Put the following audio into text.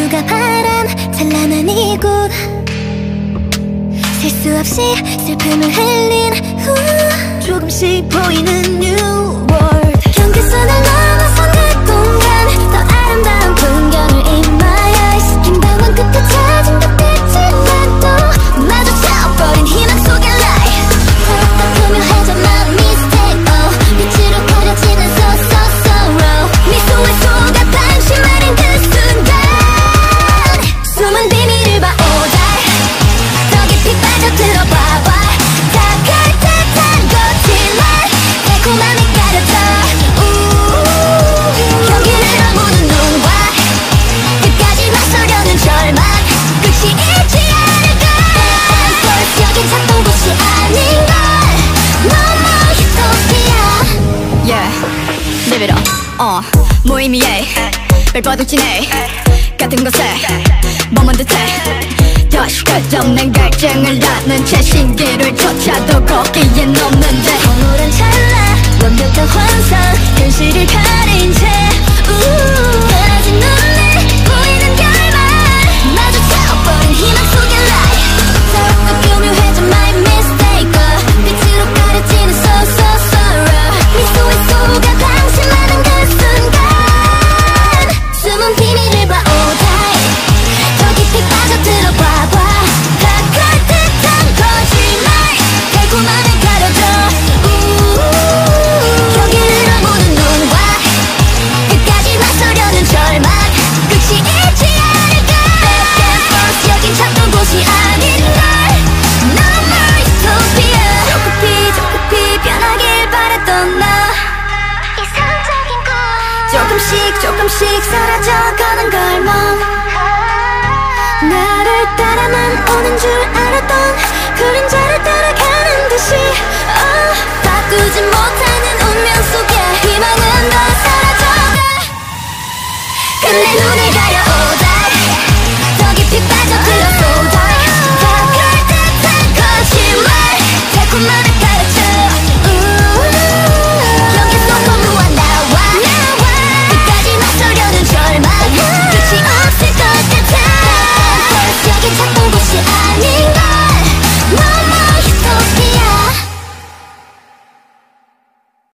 하루가 바람 찬란한 이곳 셀 수 없이 슬픔을 흘린 후 조금씩 보이는 New World 경계선을 넘어선 그 공간 더 아름다운 풍경을 in my eyes 긴 밤은 끝에 찾은 듯했지만 또 마주쳐버린 희망 속의 light 더욱더 교묘해져만 mistake oh 빛으로 가려지는 so sorrow 미소에 속아 방심하는 그 순간 숨은 비밀을 봐 oddeye 더 깊이 빠져들어봐봐 다가올 듯한 거짓말 달콤함이 가려져 경기를 넘는 눈과 끝까지 나서려는 절망 끝이 있지 않을까 벌써 여긴 찾던 곳이 아닌걸 너무 utopia Yeah, live it up 무의미해 발버둥치네 같은 곳에 머문 듯해 다시 끝없는 갈증을 낳는 채 신기를 쫓아도 거기엔 없는데 황홀한 찰나 완벽한 환상 현실을 가린 채 아직 눈에 보이는 결말 마주쳐버린 희망 속의 light 더욱더 교묘해져 my mistake 빛으로 가려지는 so sorrow 미소에 속아 방심하는 그 순간 숨은 비밀을 봐 oddeye 더 깊이 빠져들어봐봐 다가올 듯한 거짓말 달콤함에 가려져 경기를 넘는 눈과 끝까지 나서려는 절망 끝이 있지 않을까 Back and forth 여긴 찾던 곳이 아닌걸 너무 utopia 조급히 변하길 바랬던 나 이상적인 꿈 조금씩 사라져가는 걸멈 나를 따라만 오는 줄